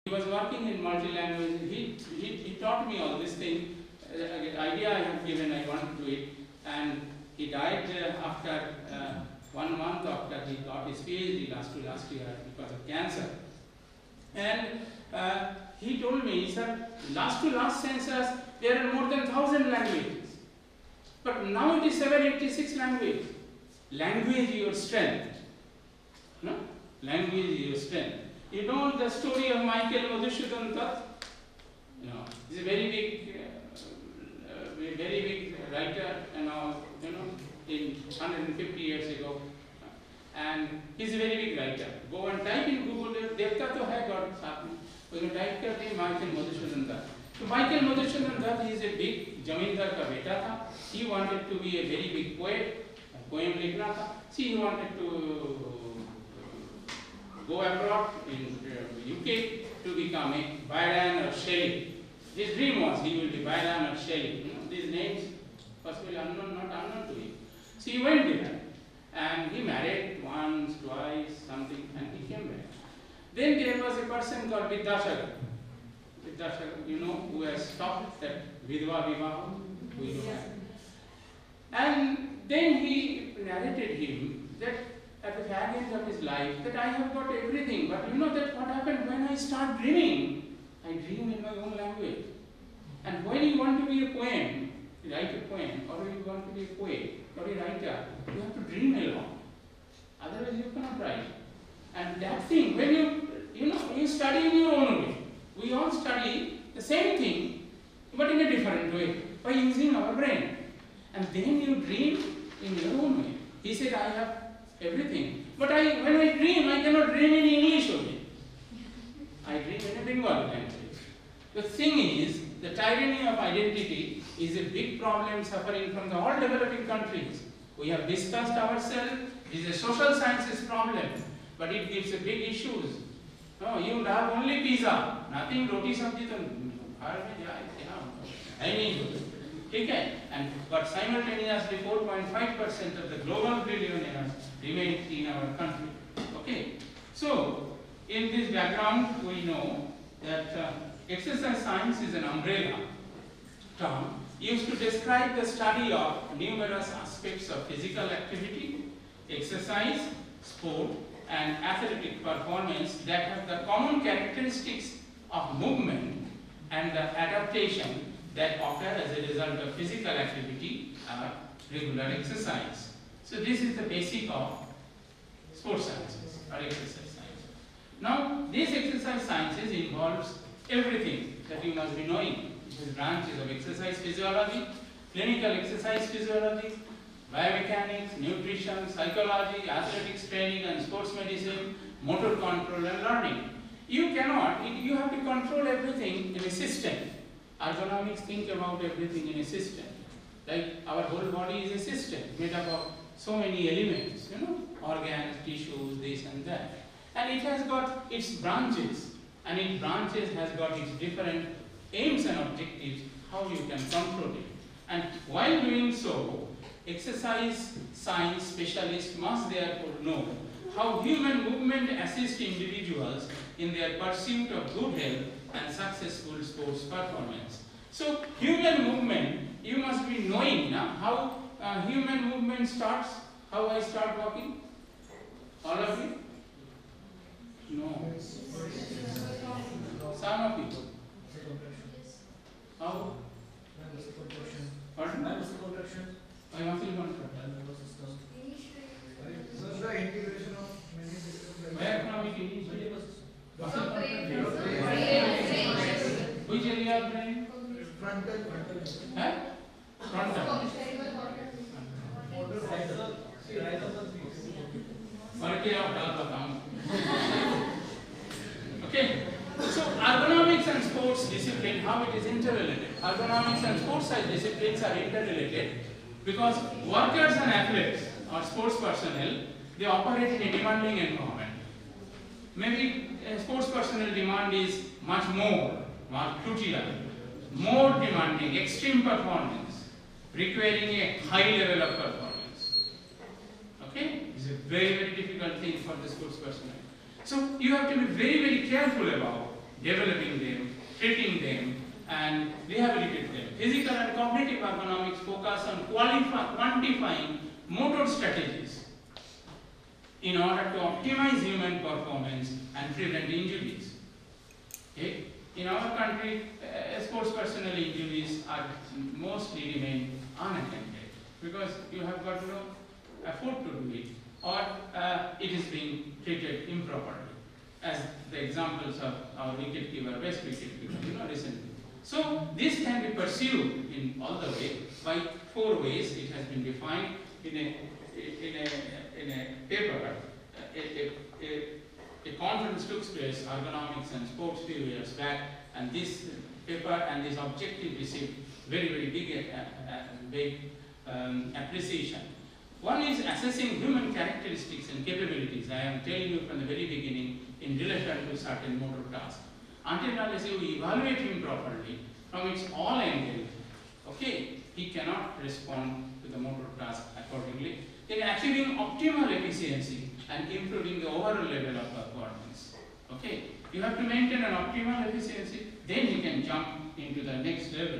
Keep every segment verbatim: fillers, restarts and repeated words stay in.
He was working in multi-language. He, he, he taught me all this thing. Uh, the idea I have given, I want to do it. And he died uh, after uh, one month after he got his PhD last to last year because of cancer. And uh, he told me, he said, last to last census, there are more than thousand languages. But now it is seven hundred eighty-six languages. Language your strength. No? Language your strength. You know the story of Michael Madhusudhan Dutt? No. He's a very big, uh, uh, very big writer, and now, you know, in one hundred fifty years ago. And he's a very big writer. Go and type in Google, Devta to hai God Sapni. When you type karte Michael Madhusudhan Dutt. So Michael Madhusudhan Dutt is a big Jamindar ka beta tha. He wanted to be a very big poet. A poem likhna tha. See, he wanted to go abroad in uh, U K to become a Byron or Shelley. His dream was he will be Byron or Shelley. You know, these names possibly unknown, not unknown to him. So he went there and he married once, twice, something, and he came back. Then there was a person called Vidyashagar. Vidyashagar, you know, who has stopped that Vidva Vivaha. We know that. And then he narrated him that at the fag end of his life, that I have got everything, but you know that what happened when I start dreaming, I dream in my own language. And when you want to be a poem, you write a poem, or you want to be a poet, or a writer, you have to dream along. Otherwise you cannot write. And that thing, when you, you know, you study in your own way. We all study the same thing, but in a different way, by using our brain. And then you dream in your own way. He said, I have everything. But I, when I dream, I cannot dream in English only. I dream in a Bengali language. The thing is, the tyranny of identity is a big problem suffering from the all developing countries. We have discussed ourselves, it is a social sciences problem, but it gives a big issues. No, you have only pizza, nothing roti sabji to okay? And but simultaneously four point five percent of the global billionaires remain in our country. Okay? So, in this background, we know that uh, exercise science is an umbrella term used to describe the study of numerous aspects of physical activity, exercise, sport, and athletic performance that have the common characteristics of movement and the adaptation that occur as a result of physical activity or regular exercise. So this is the basic of sports sciences or exercise science. Now, this exercise sciences involves everything that you must be knowing. It is branches of exercise physiology, clinical exercise physiology, biomechanics, nutrition, psychology, athletics training and sports medicine, motor control and learning. You cannot, you have to control everything in a system. Ergonomics think about everything in a system. Like our whole body is a system made up of so many elements, you know, organs, tissues, this and that. And it has got its branches, and each branches has got its different aims and objectives, how you can control it. And while doing so, exercise science specialists must therefore know how human movement assists individuals in their pursuit of good health and successful sports performance. So, human movement, you must be knowing now how uh, human movement starts, how I start walking. All of you? No. Some of you. How? Pardon? I must be one. The integration of many systems. Where from it initially? Which area of brain? Frontal. Huh? Frontal. Okay. So ergonomics and sports discipline, how it is interrelated. Ergonomics and sports science disciplines are interrelated because workers and athletes or sports personnel, they operate in a demanding environment. Maybe a sports personnel demand is much more, more crucial, more demanding, extreme performance, requiring a high level of performance. Okay? It's a very, very difficult thing for the sports personnel. So you have to be very, very careful about developing them, treating them, and rehabilitate them. Physical and cognitive ergonomics focus on qualify, quantifying motor strategies in order to optimize human performance and prevent injuries. Okay? In our country, uh, sports personnel injuries are mostly remain unattended because you have got no effort to do it, or uh, it is being treated improperly, as the examples of our wicketkeeper, best wicketkeeper, you know, recently. So this can be pursued in all the way by four ways. It has been defined in a in a in a paper. A, a, a, a conference took place, Ergonomics and Sports, few years back, and this paper and this objective received very very big uh, uh, big um, appreciation. One is assessing human characteristics and capabilities. I am telling you from the very beginning in relation to certain motor tasks. Until unless you evaluate him properly from its all angles, okay, he cannot respond to the motor task accordingly. Then achieving optimal efficiency and improving the overall level of performance. Okay, you have to maintain an optimal efficiency, then you can jump into the next level.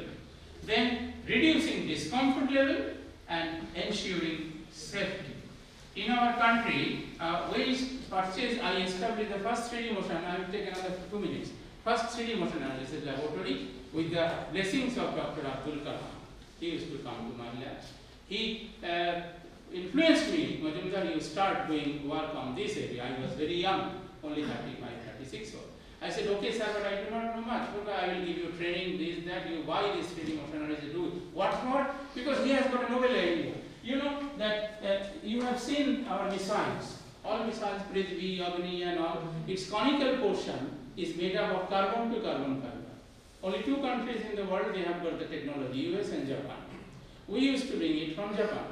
Then reducing discomfort level and ensuring safety. In our country, uh, we purchased, I established the first three D motion, I will take another two minutes. First three D motion analysis laboratory with the blessings of Doctor Abdul Kalam. He used to come to my lab. He uh, influenced me, Majumdar, you start doing work on this area. I was very young, only thirty-five, thirty-six old. I said, okay sir, but I do not know much. Okay, I will give you training, this, that, you buy this three D motion analysis, do it. What for? Because he has got a novel idea. You know that uh, you have seen our missiles. All missiles, Prithvi, Agni and all, its conical portion is made up of carbon to carbon fiber. Only two countries in the world they have got the technology, U S and Japan. We used to bring it from Japan.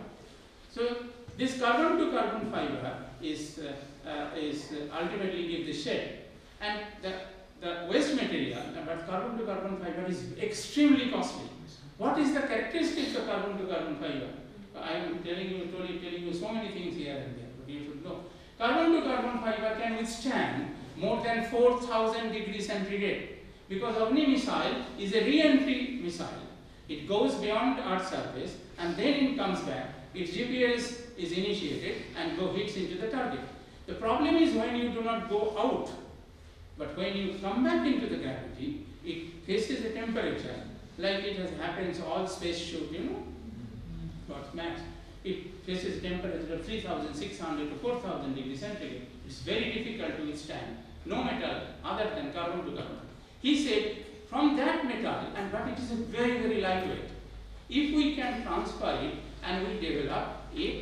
So this carbon to carbon fiber is, uh, uh, is uh, ultimately give the shape. And the, the waste material, but carbon to carbon fiber is extremely costly. What is the characteristics of carbon to carbon fiber? I am telling you, totally telling you so many things here and there, but you should know. Carbon to carbon fiber can withstand more than four thousand degrees centigrade, because Agni missile is a re-entry missile. It goes beyond Earth's surface and then it comes back. Its G P S is initiated and go hits into the target. The problem is when you do not go out, but when you come back into the gravity, it faces a temperature like it has happened to all space shoot, you know, what's max. It faces a temperature of three thousand six hundred to four thousand degrees centigrade. It's very difficult to withstand. No metal other than carbon to carbon. He said, from that metal, and but it is a very, very lightweight. If we can transfer it and we develop a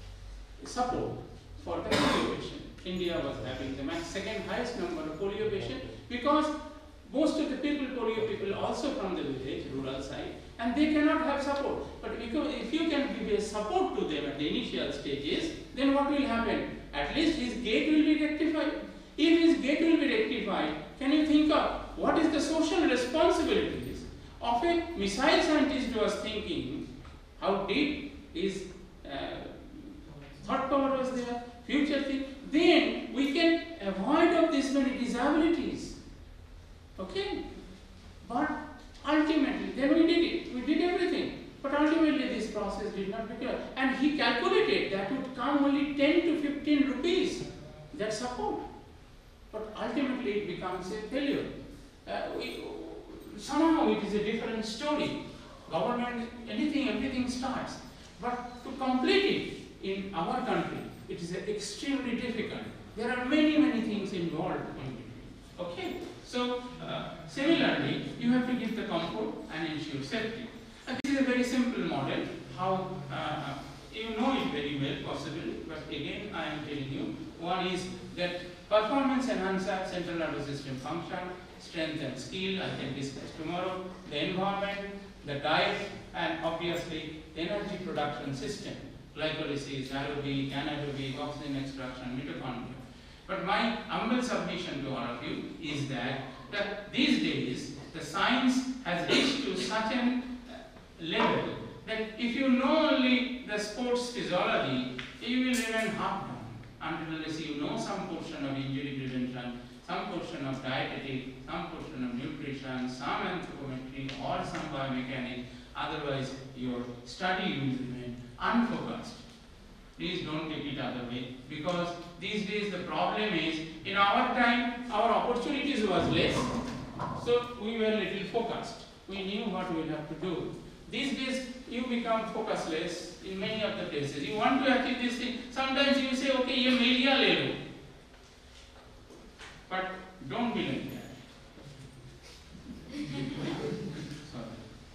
support for the polio patient. India was having the second highest number of polio patients because most of the people, polio people also from the village, rural side, and they cannot have support. But if you can give a support to them at the initial stages, then what will happen? At least his gait will be rectified. If his gait will be rectified, can you think of what is the social responsibilities of a missile scientist who was thinking how deep his uh, thought power was there, future thing, then we can avoid of this many disabilities. Okay? But ultimately, then we did it. We did everything. But ultimately this process did not become. And he calculated that would come only ten to fifteen rupees, that support. But ultimately it becomes a failure. Uh, we, somehow it is a different story. Government, anything, everything starts. But to complete it in our country, it is extremely difficult. There are many, many things involved in between. Okay? So, uh, similarly, you have to give the comfort and ensure safety. And this is a very simple model, how uh, you know it very well, possibly, but again, I am telling you, one is that performance enhancer, central nervous system function, strength and skill, I can discuss tomorrow, the environment, the diet, and obviously, energy production system, glycolysis, aerobic, anaerobic, oxygen extraction, mitochondria. But my humble submission to all of you is that, that these days, the science has reached to such a level that if you know only the sports physiology, you will remain half done until unless you know some portion of injury prevention, some portion of dietetic, some portion of nutrition, some anthropometry or some biomechanics. Otherwise, your study will remain unfocused. Please don't take it other way, because these days the problem is, in our time, our opportunities was less, so we were little focused. We knew what we will have to do. These days, you become focusless in many of the places. You want to achieve this thing. Sometimes you say, okay, ye mil liya, le lo. But don't be like that. Sorry.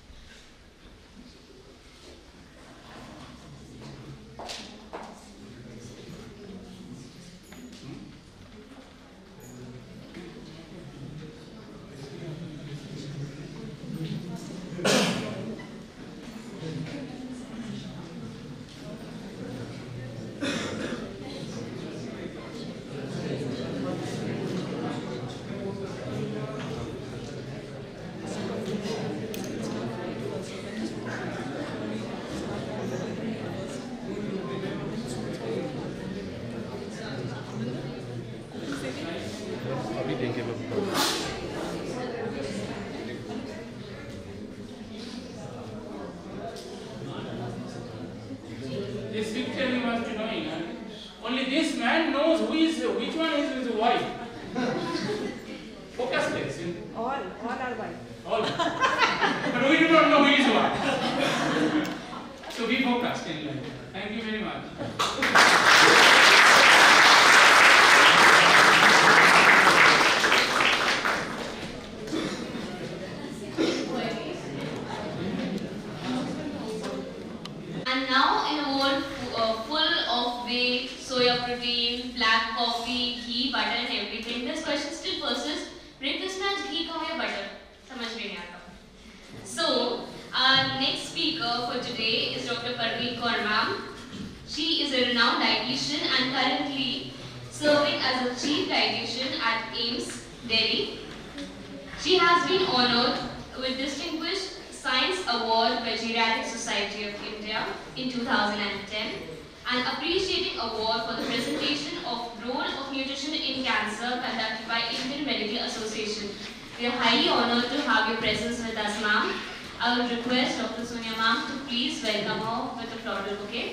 This picture you must be knowing. Huh? Only this man knows who is, which one is his wife. Focusless. All, all are white. All. But we do not know who is what. So be focused in life. Thank you very much. And now, in a world uh, full of whey, soya protein, black coffee, ghee, butter and everything, this question still persists. Breakfast में आज घी खाओ या butter? समझ में नहीं आता. So, our next speaker for today is Doctor Parmeet Kaur ma'am. She is a renowned dietitian and currently serving as a chief dietitian at AIIMS, Delhi. She has been honored with distinguished Science Award by Geriatric Society of India in two thousand ten and Appreciating Award for the presentation of Role of Nutrition in Cancer conducted by Indian Medical Association. We are highly honored to have your presence with us, ma'am. I would request Doctor Sonia ma'am to please welcome her with a floral bouquet.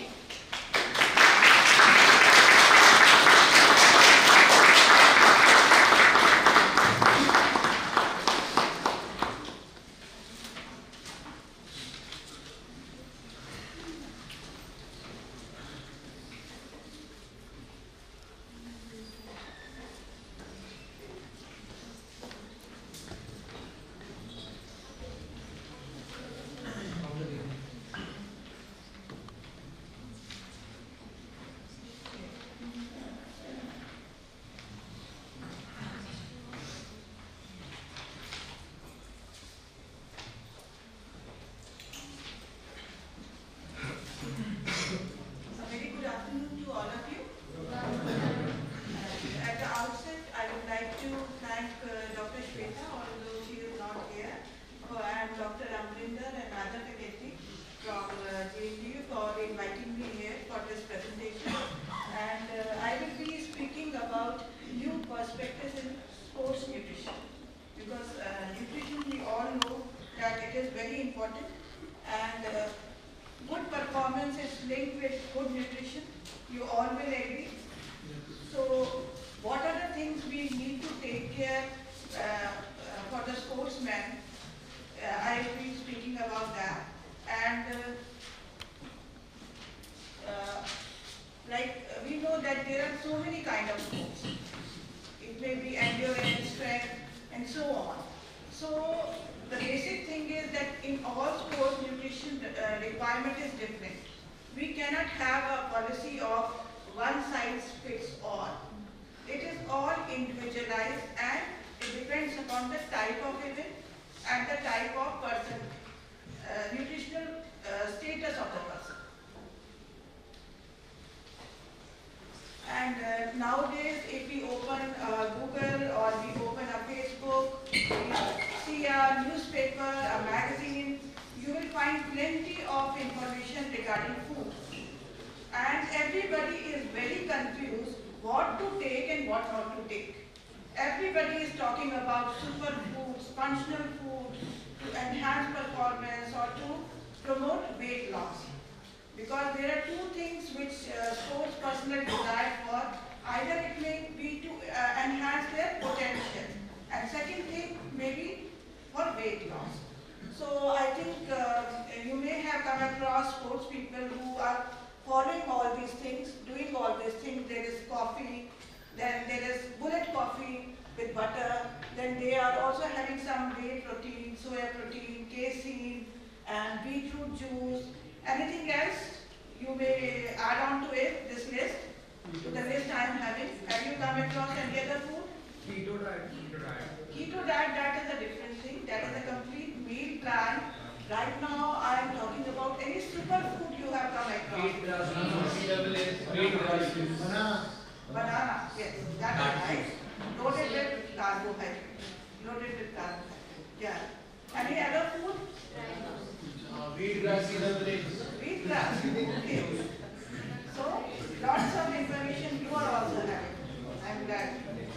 everybody is talking about superfoods, functional food to enhance performance or to promote weight loss. Because there are two things which uh, sports personnel desire for. Either it may be to uh, enhance their potential, and second thing maybe for weight loss. So I think uh, you may have come across sports people who are following all these things, doing all these things. There is coffee, then there is bullet coffee with butter, then they are also having some whey protein, soya protein, casein, and beetroot juice. Anything else you may add on to it, this list, to the list I am having. Have you come across any other food? Keto diet. Keto diet. Keto diet, that is a different thing. That is a complete meal plan. Right now I am talking about any superfood you have come across. Wheat grass. Wheat grass. Banana. Banana, yes, that is right. Loaded with carbohydrate. Loaded with carbohydrate. Yeah. Any other food? Uh, wheat grass. Wheat grass. Okay. So, lots of information you are also having. I am glad.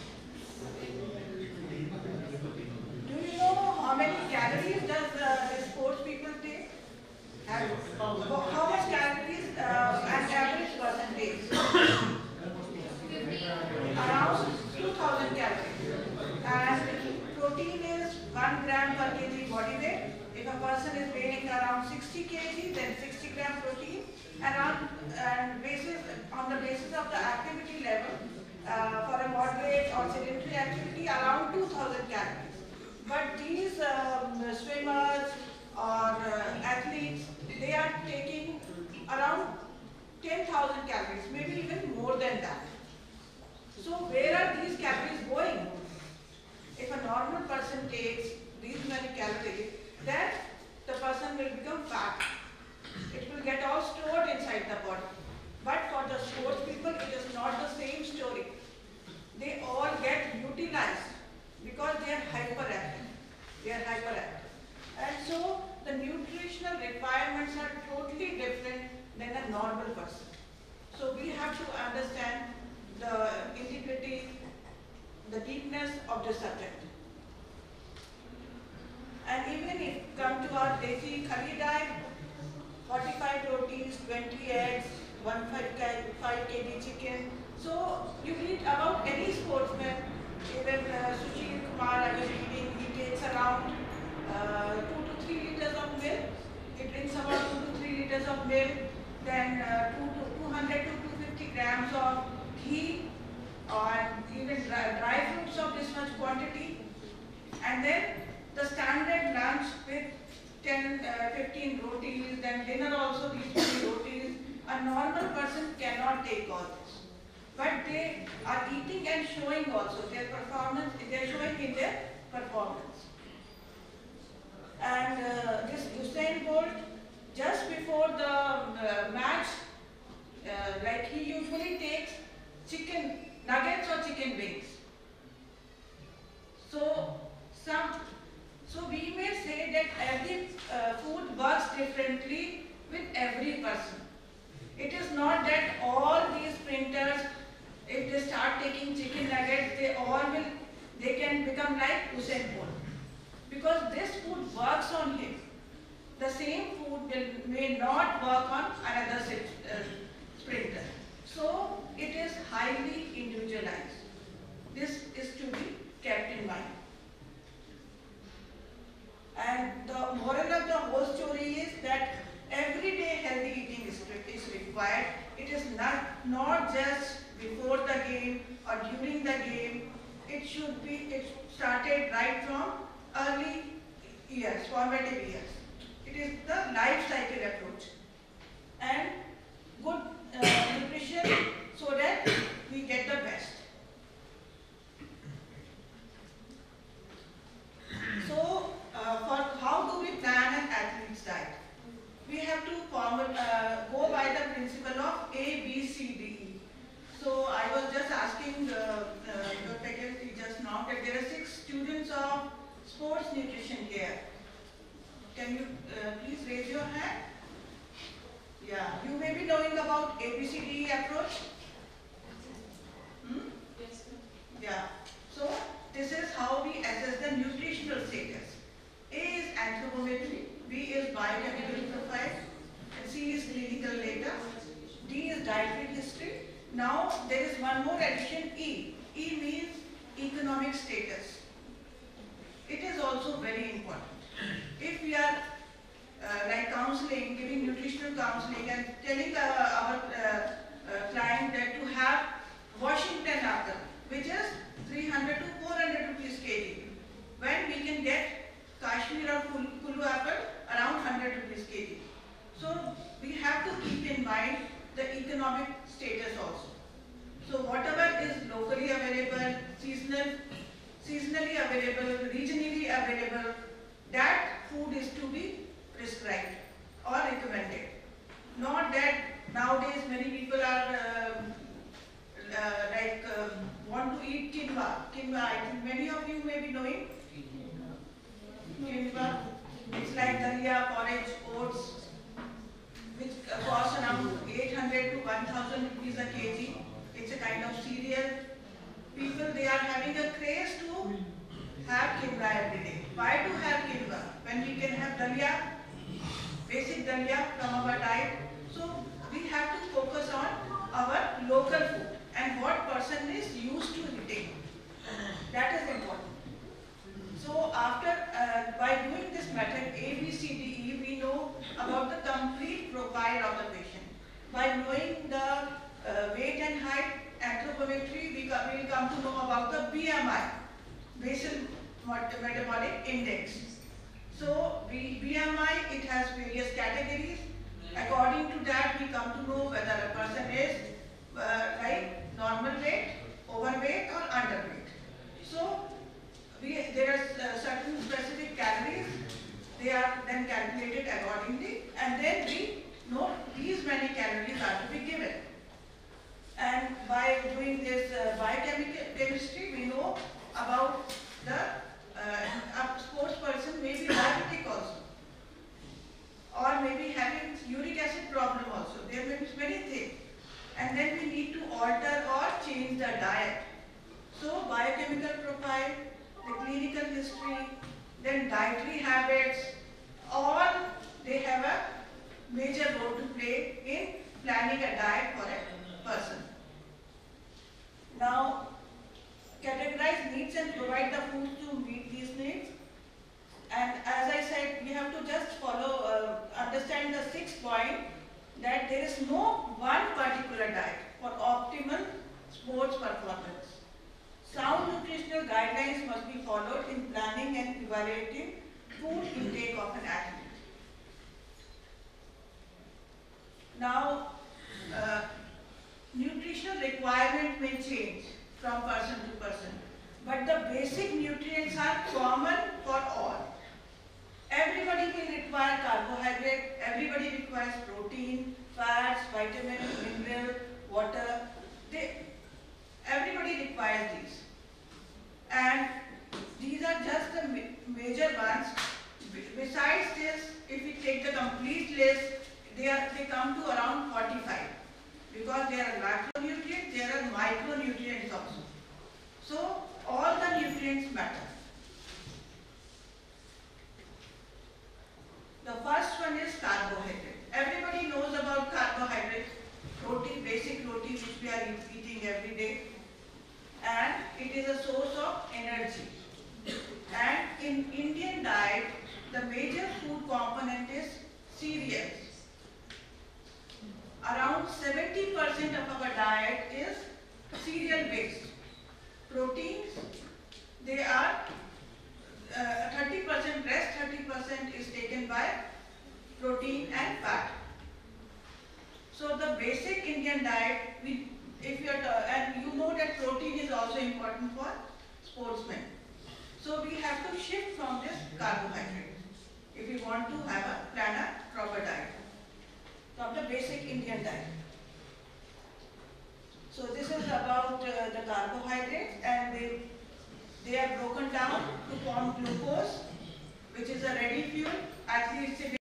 Do you know how many calories does uh, the sports people take? Have, how much calories uh, an average person takes? Around two thousand calories. And protein is one gram per kg body weight. If a person is weighing around sixty kilograms, then sixty gram protein. And on, and basis, on the basis of the activity level, uh, for a moderate or sedentary activity, around two thousand calories. But these um, swimmers or uh, athletes, they are taking around ten thousand calories, maybe even more than that. So where are these calories going? If a normal person takes these many calories, then the person will become fat. It will get all stored inside the body. But for the sports people, it is not the same story. They all get utilized because they are hyperactive. They are hyperactive. And so the nutritional requirements are totally different than a normal person. So we have to understand the integrity, the deepness of the subject. And even if come to our desi khali diet, forty-five rotis, twenty eggs, one point five kilograms chicken. So you eat about any sportsman, even uh, Sushil Kumar I was reading, he takes around uh, two to three liters of milk. He drinks about two to three liters of milk, then uh, two to two hundred to two hundred fifty grams of ghee, or even dry, dry fruits of this much quantity, and then the standard lunch with ten, fifteen rotis, then dinner also these many rotis. A normal person cannot take all this. But they are eating and showing also their performance, they are showing in their performance. And uh, this Usain Bolt, just before the uh, match, uh, like he usually takes chicken nuggets or chicken wings. So, some, so we may say that every uh, food works differently with every person. It is not that all these sprinters, if they start taking chicken nuggets, they all will, they can become like Usain Bolt. Because this food works on him. The same food will, may not work on another uh, sprinter. So it is highly individualized. This is to be kept in mind. And the moral of the whole story is that everyday healthy eating is, is required. It is not, not just before the game or during the game. It should be, it started right from early years, formative years. It is the life cycle approach. And good uh, nutrition so that we get the best. So, uh, for how do we plan an athlete's diet? We have to form, uh, go by the principle of A, B, C, D, E. So, I was just asking the, uh, the faculty just now that there are six students of sports nutrition here. Can you uh, please raise your hand? Yeah, you may be knowing about A B C D E approach. Hmm? Yes, sir. Yeah. So, this is how we assess the nutritional status. A is anthropometry, B is biochemical profile, and C is clinical data, D is dietary history. Now there is one more addition, E. E means economic status. It is also very important. If we are uh, like counseling, giving nutritional counseling and telling uh, our uh, uh, client that to have Washington apple, which is three hundred to four hundred rupees kg, when we can get Kashmir or Kulu apple around one hundred rupees kg. So we have to keep in mind the economic status also. So whatever is locally available, seasonal, seasonally available, regionally available, that food is to be prescribed or recommended. Not that nowadays many people are uh, uh, like uh, want to eat quinoa. Quinoa, I think many of you may be knowing. Quinoa, it's like dalia, porridge, oats, which cost around eight hundred to one thousand rupees a kg. It's a kind of cereal. People, they are having a craze to have quinoa every day. Why to have quinoa when we can have dalia, basic dalia from our diet? So we have to focus on our local food and what person is used to eating. That is important. So after, uh, by doing this method A, B, C, D, E, we know about the complete profile of the patient. By knowing the uh, weight and height, anthropometry, we come, will come to know about the B M I, basal metabolic index. So we, B M I, it has various categories. According to that, we come to know whether a person is uh, like normal weight, overweight or underweight. So we, there are uh, certain specific calories, they are then calculated accordingly, and then we know these many calories are to be given. And by doing this uh, biochemical chemistry, we know about the uh, a sports person may be diabetic also, or maybe having uric acid problem also. There may be many things, and then we need to alter or change the diet. So biochemical profile, the clinical history, then dietary habits, all they have a major role to play in planning a diet for a person. Now, categorize needs and provide the food to meet these needs. And as I said, we have to just follow, uh, understand the sixth point, that there is no one particular diet for optimal sports performance. Sound nutritional guidelines must be followed in planning and evaluating food intake of an athlete. Now, uh, nutritional requirement may change from person to person, but the basic nutrients are common for all. Everybody will require carbohydrate, everybody requires protein, fats, vitamins, mineral, water. They, everybody requires these. And these are just the ma major ones. Besides this, if we take the complete list, they, are, they come to around forty-five. Because there are macronutrients, there are micronutrients also. So all the nutrients matter. The first one is carbohydrate. Everybody knows about carbohydrate, roti, basic roti which we are eating every day. And it is a source of energy. And in Indian diet, the major food component is cereals. Around seventy percent of our diet is cereal based. Proteins, they are uh, thirty percent, rest thirty percent is taken by protein and fat. So the basic Indian diet, we, if you are, and you know that protein is also important for sportsmen. So we have to shift from this carbohydrate if we want to have a plan a proper diet. From the basic Indian diet. So this is about uh, the carbohydrates, and they, they are broken down to form glucose, which is a ready fuel. Actually, it's a